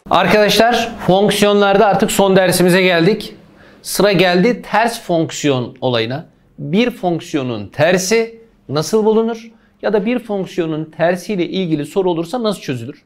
Arkadaşlar fonksiyonlarda artık son dersimize geldik. Sıra geldi ters fonksiyon olayına. Bir fonksiyonun tersi nasıl bulunur? Ya da bir fonksiyonun tersiyle ilgili soru olursa nasıl çözülür?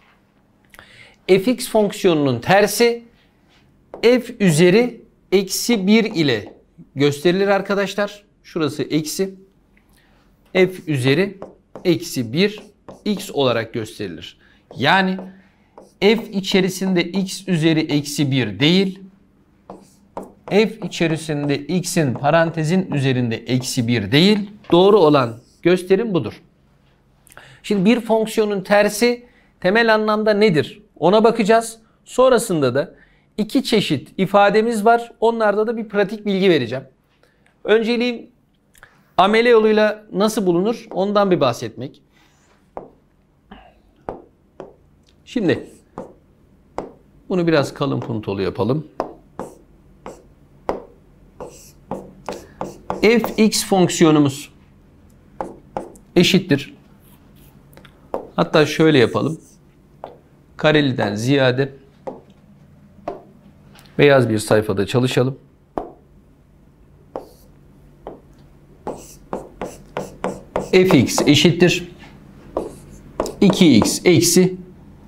Fx fonksiyonunun tersi f üzeri eksi 1 ile gösterilir arkadaşlar. Şurası eksi. F üzeri eksi 1 x olarak gösterilir. Yani f içerisinde x üzeri eksi 1 değil, f içerisinde x'in parantezin üzerinde eksi 1 değil, doğru olan gösterim budur. Şimdi bir fonksiyonun tersi temel anlamda nedir? Ona bakacağız. Sonrasında da iki çeşit ifademiz var. Onlarda da bir pratik bilgi vereceğim. Önceliğim amele yoluyla nasıl bulunur? Ondan bir bahsetmek. Şimdi bunu biraz kalın puntolu yapalım. Fx fonksiyonumuz eşittir. Hatta şöyle yapalım. Kareliden ziyade beyaz bir sayfada çalışalım. Fx eşittir 2x eksi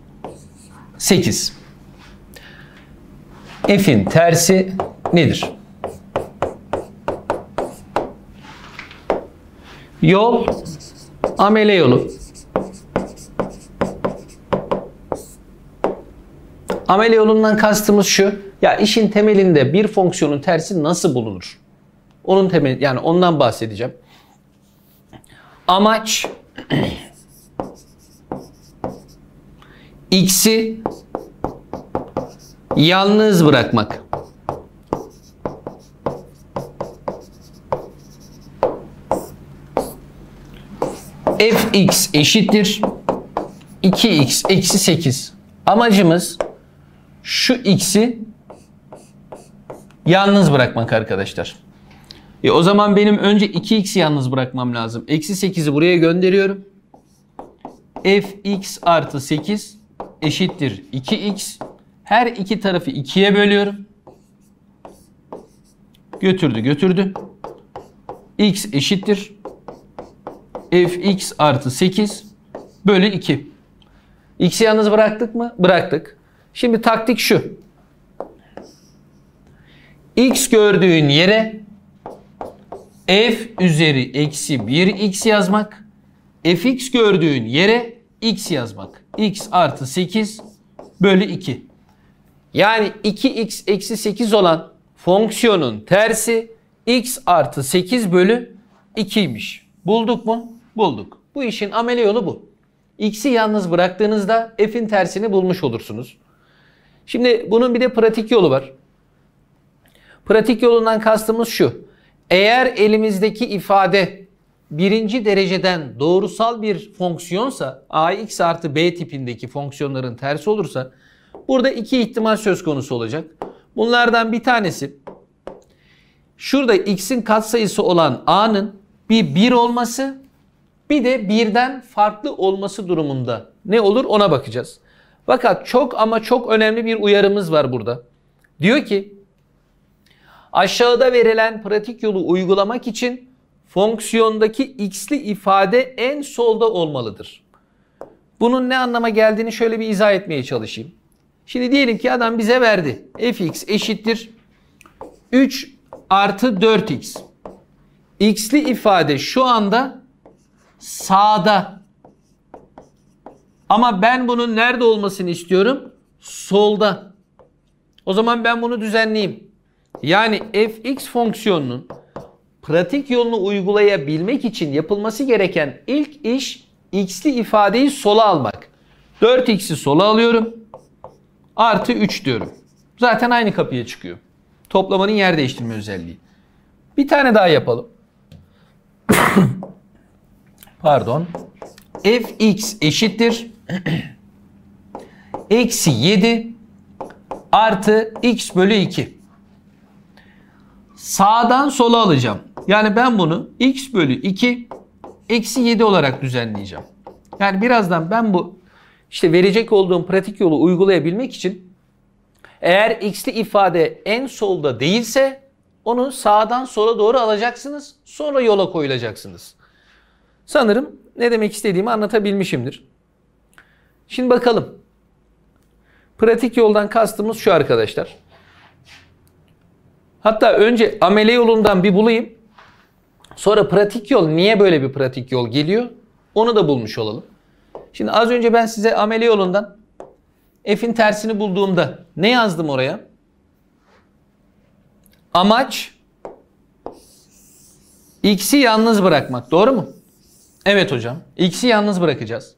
8. F'in tersi nedir? Yol amele yolu. Amele yolundan kastımız şu. Ya işin temelinde bir fonksiyonun tersi nasıl bulunur? Onun temeli, yani ondan bahsedeceğim. Amaç x'i yalnız bırakmak. Fx eşittir 2x eksi 8. Amacımız şu x'i yalnız bırakmak arkadaşlar. O zaman benim önce 2x'i yalnız bırakmam lazım. Eksi 8'i buraya gönderiyorum. Fx artı 8 eşittir 2x. Her iki tarafı 2'ye bölüyorum. Götürdü. X eşittir Fx artı 8 bölü 2. X'i yalnız bıraktık mı? Bıraktık. Şimdi taktik şu. X gördüğün yere f üzeri eksi 1x yazmak. Fx gördüğün yere x yazmak. X artı 8 bölü 2. Yani 2x eksi 8 olan fonksiyonun tersi x artı 8 bölü 2'ymiş. Bulduk mu? Bulduk. Bu işin amele yolu bu. X'i yalnız bıraktığınızda f'in tersini bulmuş olursunuz. Şimdi bunun bir de pratik yolu var. Pratik yolundan kastımız şu. Eğer elimizdeki ifade birinci dereceden doğrusal bir fonksiyonsa, ax artı b tipindeki fonksiyonların tersi olursa, burada iki ihtimal söz konusu olacak. Bunlardan bir tanesi, şurada x'in katsayısı olan a'nın bir 1 olması, bir de birden farklı olması durumunda ne olur ona bakacağız. Fakat çok ama çok önemli bir uyarımız var burada. Diyor ki, aşağıda verilen pratik yolu uygulamak için fonksiyondaki x'li ifade en solda olmalıdır. Bunun ne anlama geldiğini şöyle bir izah etmeye çalışayım. Şimdi diyelim ki adam bize verdi. Fx eşittir 3 artı 4x. X'li ifade şu anda sağda. Ama ben bunun nerede olmasını istiyorum? Solda. O zaman ben bunu düzenleyeyim. Yani fx fonksiyonunun pratik yolunu uygulayabilmek için yapılması gereken ilk iş x'li ifadeyi sola almak. 4x'i sola alıyorum. Artı 3 diyorum. Zaten aynı kapıya çıkıyor. Toplamanın yer değiştirme özelliği. Bir tane daha yapalım. Pardon. Fx eşittir eksi 7 artı x bölü 2. Sağdan sola alacağım. Yani ben bunu x bölü 2 eksi 7 olarak düzenleyeceğim. Yani birazdan ben bu İşte verecek olduğum pratik yolu uygulayabilmek için eğer x'li ifade en solda değilse onu sağdan sola doğru alacaksınız. Sonra yola koyulacaksınız. Sanırım ne demek istediğimi anlatabilmişimdir. Şimdi bakalım. Pratik yoldan kastımız şu arkadaşlar. Hatta önce amele yolundan bir bulayım. Sonra pratik yol, niye böyle bir pratik yol geliyor? Onu da bulmuş olalım. Şimdi az önce ben size amele yolundan f'in tersini bulduğumda ne yazdım oraya? Amaç x'i yalnız bırakmak. Doğru mu? Evet hocam. X'i yalnız bırakacağız.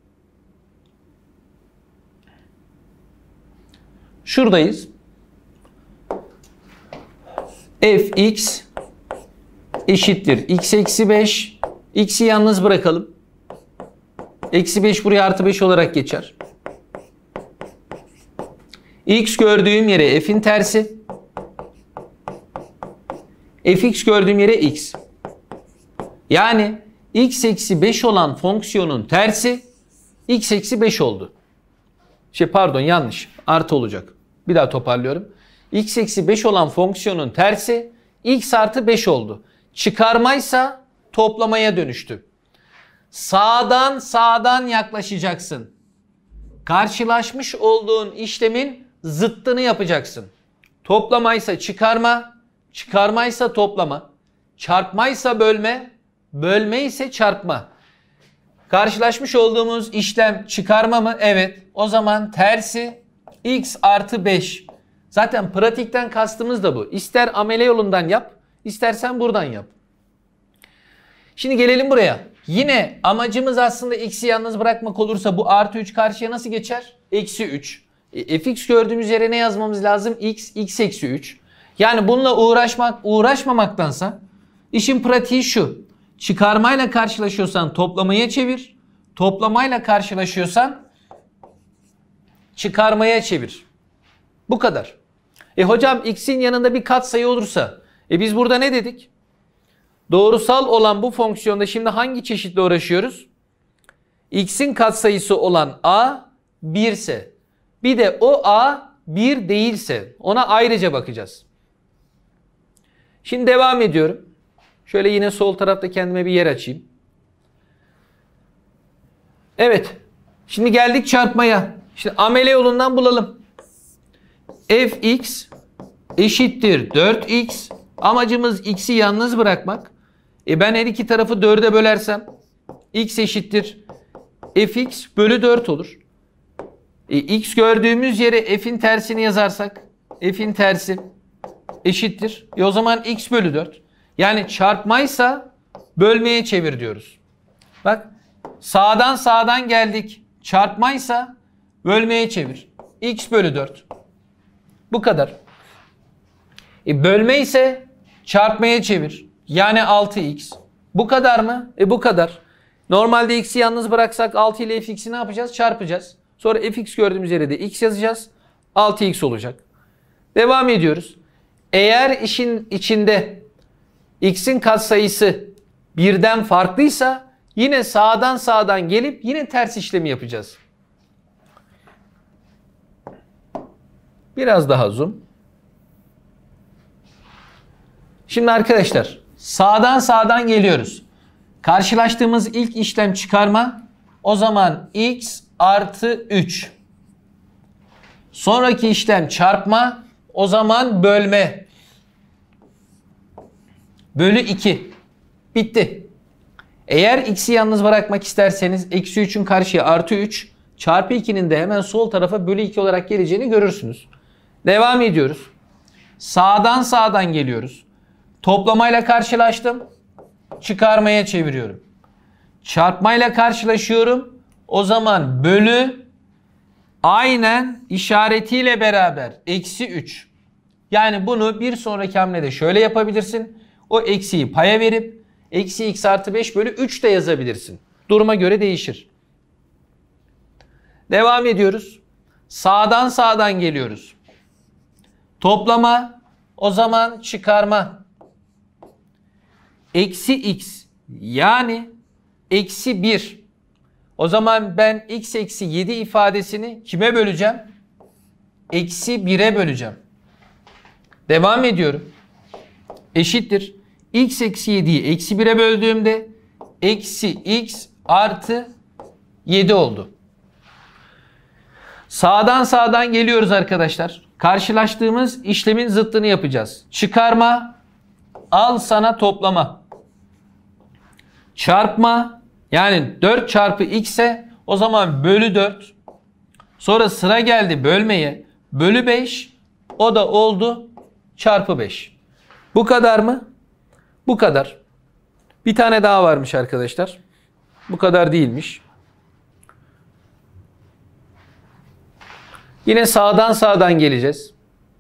Şuradayız. Fx eşittir x eksi 5. X'i yalnız bırakalım. Eksi 5 buraya artı 5 olarak geçer. X gördüğüm yere f'in tersi. Fx gördüğüm yere x. Yani x eksi 5 olan fonksiyonun tersi x eksi 5 oldu. Pardon, yanlış. Artı olacak. Bir daha toparlıyorum. X eksi 5 olan fonksiyonun tersi x artı 5 oldu. Çıkarmaysa toplamaya dönüştü. Sağdan yaklaşacaksın. Karşılaşmış olduğun işlemin zıttını yapacaksın. Toplamaysa çıkarma, çıkarmaysa toplama, çarpmaysa bölme, bölme ise çarpma. Karşılaşmış olduğumuz işlem çıkarma mı? Evet. O zaman tersi x artı 5. Zaten pratikten kastımız da bu. İster amele yolundan yap, istersen buradan yap. Şimdi gelelim buraya. Yine amacımız aslında x'i yalnız bırakmak olursa bu artı 3 karşıya nasıl geçer? Eksi 3. Fx gördüğümüz yere ne yazmamız lazım? X eksi 3. Yani bununla uğraşmamaktansa işin pratiği şu. Çıkarmayla karşılaşıyorsan toplamaya çevir. Toplamayla karşılaşıyorsan çıkarmaya çevir. Bu kadar. Hocam x'in yanında bir katsayı olursa biz burada ne dedik? Doğrusal olan bu fonksiyonda şimdi hangi çeşitle uğraşıyoruz? X'in katsayısı olan a 1 ise bir de o a 1 değilse ona ayrıca bakacağız. Şimdi devam ediyorum. Şöyle yine sol tarafta kendime bir yer açayım. Evet. Şimdi geldik çarpmaya. Şimdi amele yolundan bulalım. Fx eşittir 4x. Amacımız x'i yalnız bırakmak. Ben her iki tarafı 4'e bölersem x eşittir fx bölü 4 olur. X gördüğümüz yere f'in tersini yazarsak f'in tersi eşittir. O zaman x bölü 4. Yani çarpmaysa bölmeye çevir diyoruz. Bak sağdan geldik. Çarpmaysa bölmeye çevir. X bölü 4. Bu kadar. Bölme ise çarpmaya çevir. Yani 6x. Bu kadar mı? Bu kadar. Normalde x'i yalnız bıraksak 6 ile fx'i ne yapacağız? Çarpacağız. Sonra fx gördüğümüz yere de x yazacağız. 6x olacak. Devam ediyoruz. Eğer işin içinde x'in katsayısı birden farklıysa yine sağdan gelip yine ters işlemi yapacağız. Biraz daha zoom. Şimdi arkadaşlar sağdan geliyoruz. Karşılaştığımız ilk işlem çıkarma. O zaman x artı 3. Sonraki işlem çarpma. O zaman bölme. Bölü 2. Bitti. Eğer x'i yalnız bırakmak isterseniz eksi 3'ün karşıya artı 3. Çarpı 2'nin de hemen sol tarafa bölü 2 olarak geleceğini görürsünüz. Devam ediyoruz. Sağdan geliyoruz. Toplamayla karşılaştım. Çıkarmaya çeviriyorum. Çarpmayla karşılaşıyorum. O zaman bölü aynen işaretiyle beraber eksi 3. Yani bunu bir sonraki hamlede şöyle yapabilirsin. O eksiyi paya verip eksi x artı 5 bölü 3 de yazabilirsin. Duruma göre değişir. Devam ediyoruz. Sağdan geliyoruz. Toplama, o zaman çıkarma. Eksi x yani eksi 1. O zaman ben x eksi 7 ifadesini kime böleceğim? Eksi 1'e böleceğim. Devam ediyorum. Eşittir. X eksi 7'yi eksi 1'e böldüğümde eksi x artı 7 oldu. Sağdan geliyoruz arkadaşlar. Karşılaştığımız işlemin zıttını yapacağız. Çıkarma, al sana toplama. Çarpma, yani 4 çarpı x ise o zaman bölü 4. Sonra sıra geldi bölmeye. Bölü 5, o da oldu çarpı 5. Bu kadar mı? Bu kadar. Bir tane daha varmış arkadaşlar. Bu kadar değilmiş. Yine sağdan geleceğiz.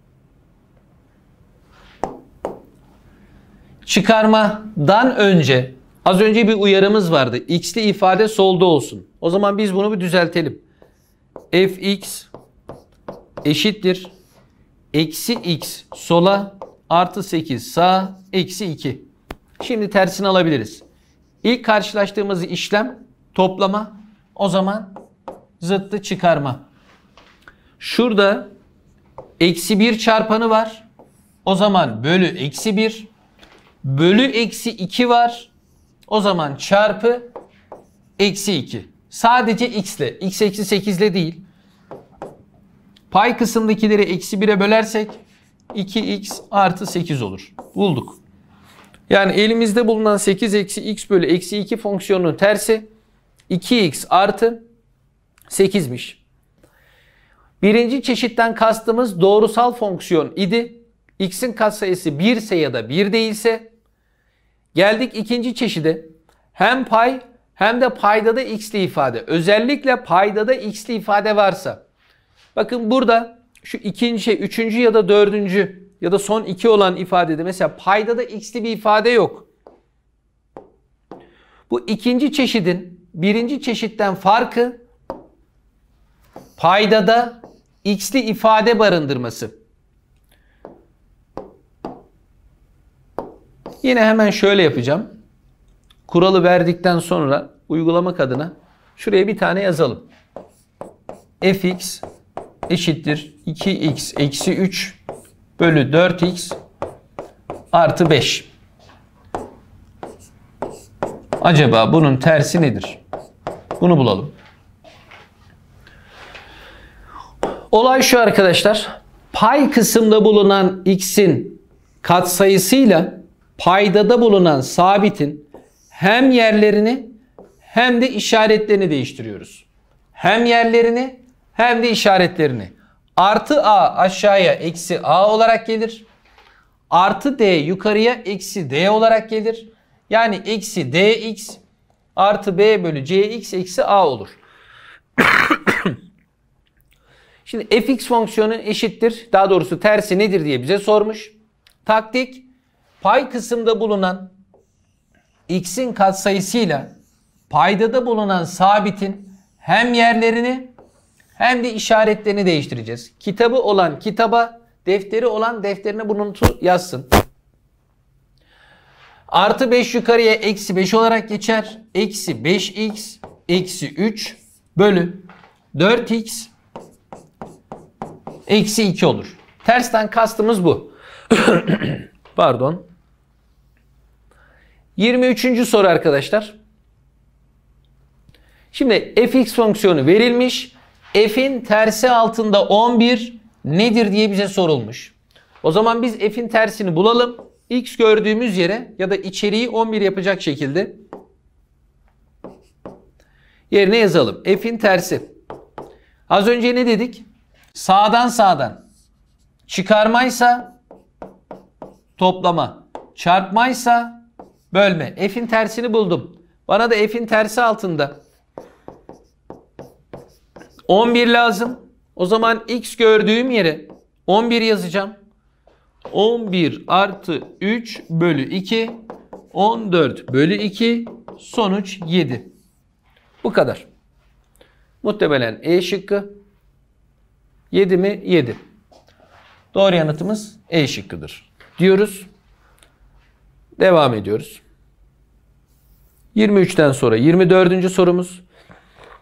Çıkarmadan önce az önce bir uyarımız vardı. X'li ifade solda olsun. O zaman biz bunu bir düzeltelim. Fx eşittir. Eksi x sola artı 8 sağa eksi 2. Şimdi tersini alabiliriz. İlk karşılaştığımız işlem toplama. O zaman zıttı çıkarma. Şurada eksi 1 çarpanı var. O zaman bölü eksi 1. Bölü eksi 2 var. O zaman çarpı eksi 2. Sadece x ile. X eksi 8 ile değil. Pay kısımdakileri eksi 1'e bölersek 2x artı 8 olur. Bulduk. Yani elimizde bulunan 8 eksi x bölü eksi 2 fonksiyonunun tersi 2x artı 8'miş. Birinci çeşitten kastımız doğrusal fonksiyon idi. X'in katsayısı 1 ise ya da 1 değilse. Geldik ikinci çeşide. Hem pay hem de paydada x'li ifade. Özellikle paydada x'li ifade varsa. Bakın burada şu üçüncü ya da dördüncü ya da son 2 olan ifadede mesela paydada x'li bir ifade yok. Bu ikinci çeşidin birinci çeşitten farkı paydada x'li ifade barındırması. Yine hemen şöyle yapacağım. Kuralı verdikten sonra uygulamak adına şuraya bir tane yazalım. Fx eşittir 2x eksi 3 bölü 4x artı 5. Acaba bunun tersi nedir? Bunu bulalım. Olay şu arkadaşlar. Pay kısımda bulunan x'in katsayısıyla paydada bulunan sabitin hem yerlerini hem de işaretlerini değiştiriyoruz. Hem yerlerini hem de işaretlerini. Artı a aşağıya eksi a olarak gelir. Artı d yukarıya eksi d olarak gelir. Yani eksi dx artı b bölü cx eksi a olur. Şimdi fx fonksiyonu eşittir. Daha doğrusu tersi nedir diye bize sormuş. Taktik pay kısımda bulunan x'in katsayısıyla paydada bulunan sabitin hem yerlerini hem de işaretlerini değiştireceğiz. Kitabı olan kitaba, defteri olan defterine bunu yazsın. Artı 5 yukarıya eksi 5 olarak geçer. Eksi 5x eksi 3 bölü 4x eksi 2 olur. Tersten kastımız bu. Pardon. 23. soru arkadaşlar. Şimdi fx fonksiyonu verilmiş. F'in tersi altında 11 nedir diye bize sorulmuş. O zaman biz f'in tersini bulalım. X gördüğümüz yere ya da içeriği 11 yapacak şekilde yerine yazalım. F'in tersi. Az önce ne dedik? Sağdan. Çıkarmaysa toplama. Çarpmaysa bölme. F'in tersini buldum. Bana da f'in tersi altında 11 lazım. O zaman x gördüğüm yere 11 yazacağım. 11 artı 3 bölü 2 14 bölü 2 sonuç 7. Bu kadar. Muhtemelen E şıkkı. 7 mi? 7. Doğru yanıtımız E şıkkıdır. Diyoruz. Devam ediyoruz. 23'ten sonra 24. sorumuz.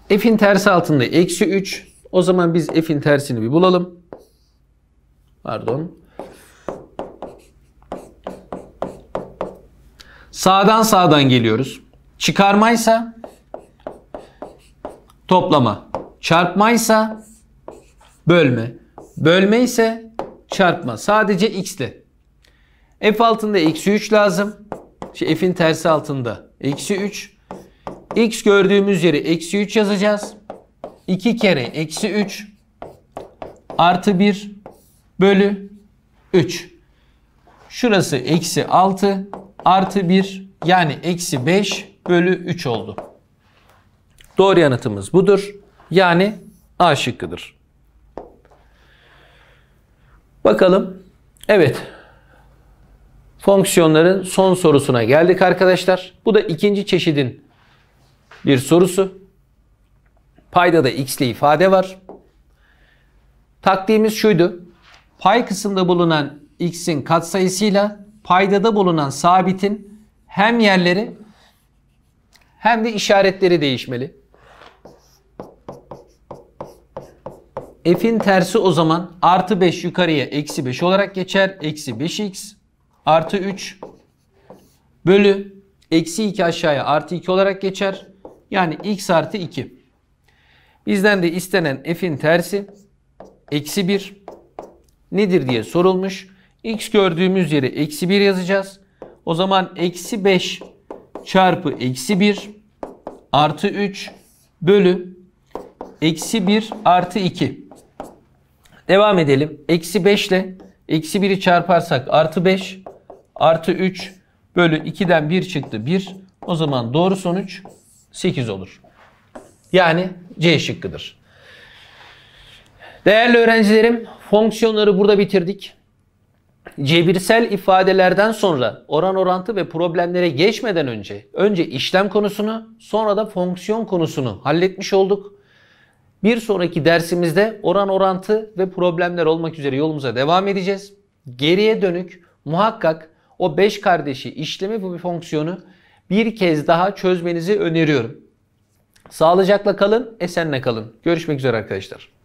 F'in tersi altında eksi 3. O zaman biz F'in tersini bir bulalım. Pardon. Sağdan geliyoruz. Çıkarmaysa toplama. Çarpmaysa bölme. Bölme ise çarpma. Sadece x'le. F altında eksi 3 lazım. F'in tersi altında eksi 3. X gördüğümüz yere eksi 3 yazacağız. 2 kere eksi 3 artı 1 bölü 3. Şurası eksi 6 artı 1 yani eksi 5 bölü 3 oldu. Doğru yanıtımız budur. Yani A şıkkıdır. Bakalım. Evet. Fonksiyonların son sorusuna geldik arkadaşlar. Bu da ikinci çeşidin bir sorusu. Paydada x'li ifade var. Taktiğimiz şuydu. Pay kısmında bulunan x'in katsayısıyla paydada bulunan sabitin hem yerleri hem de işaretleri değişmeli. F'in tersi o zaman artı 5 yukarıya eksi 5 olarak geçer. Eksi 5x artı 3 bölü eksi 2 aşağıya artı 2 olarak geçer. Yani x artı 2. Bizden de istenen f'in tersi eksi 1 nedir diye sorulmuş. X gördüğümüz yere eksi 1 yazacağız. O zaman eksi 5 çarpı eksi 1 artı 3 bölü eksi 1 artı 2. Devam edelim. Eksi 5 ile eksi 1'i çarparsak artı 5 artı 3 bölü 2'den 1 çıktı 1. O zaman doğru sonuç 8 olur. Yani C şıkkıdır. Değerli öğrencilerim, fonksiyonları burada bitirdik. Cebirsel ifadelerden sonra oran orantı ve problemlere geçmeden önce işlem konusunu sonra da fonksiyon konusunu halletmiş olduk. Bir sonraki dersimizde oran orantı ve problemler olmak üzere yolumuza devam edeceğiz. Geriye dönük muhakkak o 5 kardeşi işlemi ve fonksiyonu bir kez daha çözmenizi öneriyorum. Sağlıcakla kalın, esenle kalın. Görüşmek üzere arkadaşlar.